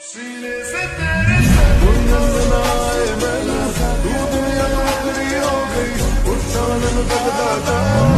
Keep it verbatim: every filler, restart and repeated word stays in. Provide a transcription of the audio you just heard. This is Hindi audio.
सीने से तेरे गुनगुना आए मैं तू दुनिया में तेरी हो गई उठान में बदला था